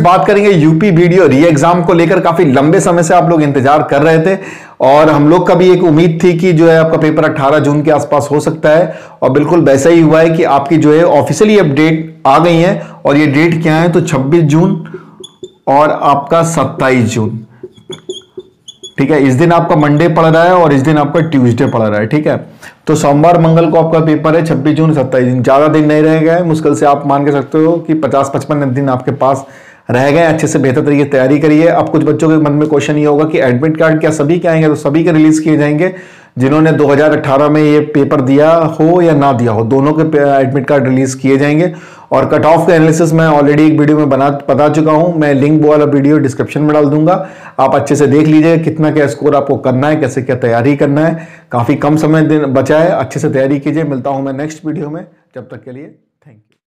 बात करेंगे UP video री एग्जाम को लेकर। काफी लंबे समय से आप लोग इंतजार कर रहे थे और हम लोग का भी एक उम्मीद थी कि जो है आपका पेपर 18 जून के आसपास हो सकता है, और बिल्कुल वैसा ही हुआ है कि आपकी जो है ऑफिशियली अपडेट आ गई है। और ये डेट क्या है, तो 26 जून और आपका 27 जून। ठीक है, इस दिन आपका मंडे पड़ रहा है और इस दिन आपका ट्यूसडे पड़ रहा है। ठीक है, तो सोमवार मंगल को आपका पेपर है 26 जून 27 दिन। ज्यादा दिन नहीं रह गए, मुश्किल से आप मान के सकते हो कि 50-55 दिन आपके पास रह गए। अच्छे से बेहतर तरीके से तैयारी करिए। अब कुछ बच्चों के मन में क्वेश्चन ये होगा कि एडमिट कार्ड क्या सभी के आएंगे, तो सभी के रिलीज किए जाएंगे जिन्होंने 2018 में ये पेपर दिया हो या ना दिया हो, दोनों के एडमिट कार्ड रिलीज किए जाएंगे। और कट ऑफ का एनालिसिस मैं ऑलरेडी एक वीडियो में बता चुका हूं, मैं लिंक वो वाला वीडियो डिस्क्रिप्शन में डाल दूंगा, आप अच्छे से देख लीजिए कितना क्या स्कोर आपको करना है, कैसे क्या तैयारी करना है। काफी कम समय बचा है, अच्छे से तैयारी कीजिए। मिलता हूं मैं नेक्स्ट वीडियो में, जब तक के लिए।